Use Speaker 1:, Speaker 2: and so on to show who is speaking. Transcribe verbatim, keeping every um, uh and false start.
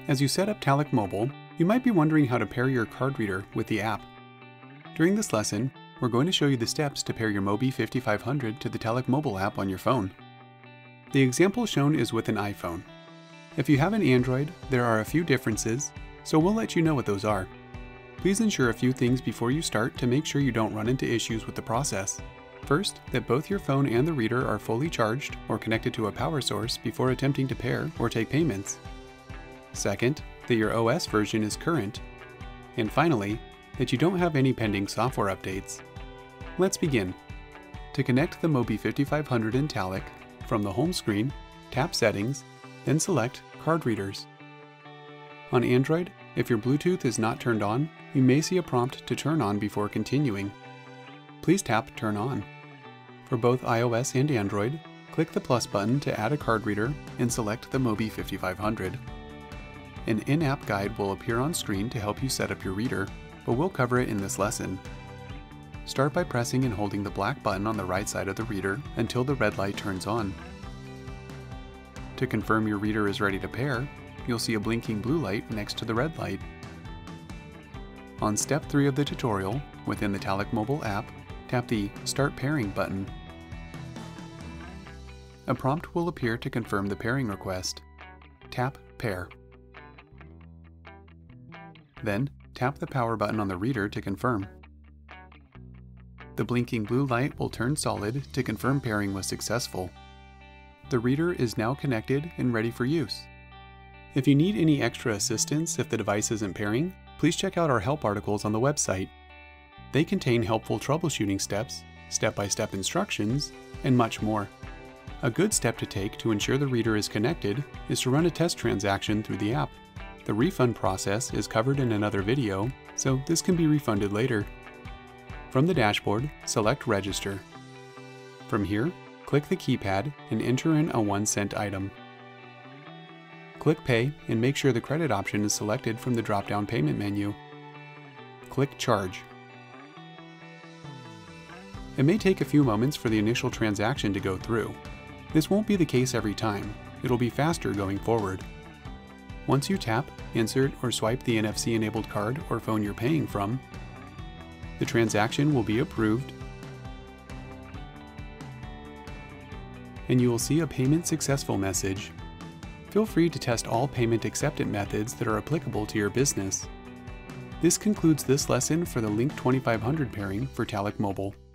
Speaker 1: As you set up Talech Mobile, you might be wondering how to pair your card reader with the app. During this lesson, we're going to show you the steps to pair your Mobi fifty-five hundred to the Talech Mobile app on your phone. The example shown is with an iPhone. If you have an Android, there are a few differences, so we'll let you know what those are. Please ensure a few things before you start to make sure you don't run into issues with the process. First, that both your phone and the reader are fully charged or connected to a power source before attempting to pair or take payments. Second, that your O S version is current. And finally, that you don't have any pending software updates. Let's begin. To connect the Mobi fifty-five hundred in Talech, from the home screen, tap Settings, then select Card Readers. On Android, if your Bluetooth is not turned on, you may see a prompt to turn on before continuing. Please tap Turn On. For both iOS and Android, click the plus button to add a card reader and select the Mobi fifty-five hundred. An in-app guide will appear on screen to help you set up your reader, but we'll cover it in this lesson. Start by pressing and holding the black button on the right side of the reader until the red light turns on. To confirm your reader is ready to pair, you'll see a blinking blue light next to the red light. On step three of the tutorial, within the Talech Mobile app, tap the Start Pairing button. A prompt will appear to confirm the pairing request. Tap Pair. Then, tap the power button on the reader to confirm. The blinking blue light will turn solid to confirm pairing was successful. The reader is now connected and ready for use. If you need any extra assistance if the device isn't pairing, please check out our help articles on the website. They contain helpful troubleshooting steps, step-by-step instructions, and much more. A good step to take to ensure the reader is connected is to run a test transaction through the app. The refund process is covered in another video, so this can be refunded later. From the dashboard, select Register. From here, click the keypad and enter in a one cent item. Click Pay and make sure the credit option is selected from the drop-down payment menu. Click Charge. It may take a few moments for the initial transaction to go through. This won't be the case every time. It'll be faster going forward. Once you tap, insert, or swipe the N F C-enabled card or phone you're paying from, the transaction will be approved, and you will see a Payment Successful message. Feel free to test all payment acceptance methods that are applicable to your business. This concludes this lesson for the Link twenty-five hundred pairing for Talech Mobile.